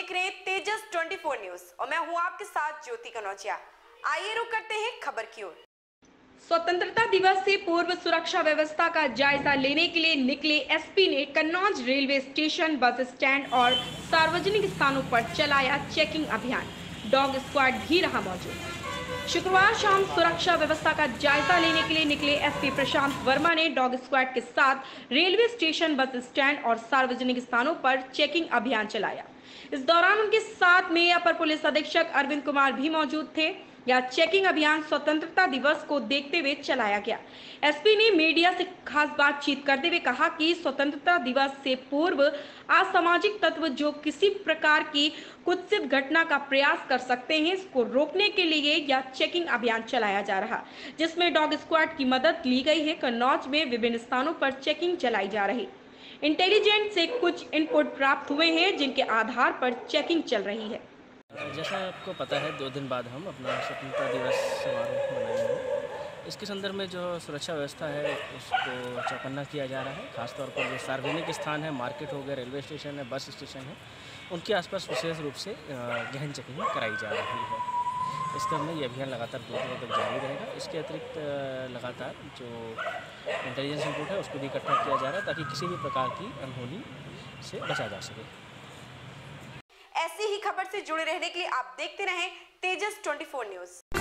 देख रहे हैं तेजस 24 न्यूज और मैं हूं आपके साथ ज्योति कनौजिया। आइए रुक करते हैं खबर की ओर। स्वतंत्रता दिवस से पूर्व सुरक्षा व्यवस्था का जायजा लेने के लिए निकले एसपी ने Kannauj railway station, bus stand और सार्वजनिक स्थानों पर चलाया चेकिंग अभियान। डॉग स्क्वाड भी रहा मौजूद। शुक्रवार शाम सुरक्षा व्यवस्था का जायजा लेने के लिए निकले एसपी प्रशांत वर्मा ने डॉग स्क्वाड के साथ रेलवे स्टेशन, बस स्टैंड और सार्वजनिक स्थानों पर चेकिंग अभियान चलाया। इस दौरान उनके साथ में अपर पुलिस अधीक्षक अरविंद कुमार भी मौजूद थे। यह चेकिंग अभियान स्वतंत्रता दिवस को देखते हुए चलाया गया। एसपी ने मीडिया से खास बातचीत करते हुए कहा कि स्वतंत्रता दिवस से पूर्व असामाजिक तत्व जो किसी प्रकार की कुत्सित घटना का प्रयास कर सकते हैं, इसको रोकने के लिए यह चेकिंग अभियान चलाया जा रहा, जिसमें डॉग स्क्वाड की मदद ली गई है। कन्नौज में विभिन्न स्थानों पर चेकिंग चलाई जा रही। इंटेलिजेंस से कुछ इनपुट प्राप्त हुए हैं, जिनके आधार पर चेकिंग चल रही है। जैसा आपको पता है, 2 दिन बाद हम अपना स्वतंत्रता दिवस समारोह मनाएंगे। इसके संदर्भ में जो सुरक्षा व्यवस्था है उसको चौकन्ना किया जा रहा है। खासतौर पर जो सार्वजनिक स्थान है, मार्केट हो गया, रेलवे स्टेशन है, बस स्टेशन है, उनके आसपास विशेष रूप से गहन चेकिंग कराई जा रही है। इस क्रम में ये अभियान लगातार 2 दिनों तक जारी रहेगा। इसके अतिरिक्त लगातार जो इंटेलिजेंस इनपुट है उसको भी इकट्ठा किया जा रहा है ताकि किसी भी प्रकार की अनहोनी से बचा जा सके। ऐसी ही खबर से जुड़े रहने के लिए आप देखते रहें तेजस 24 न्यूज।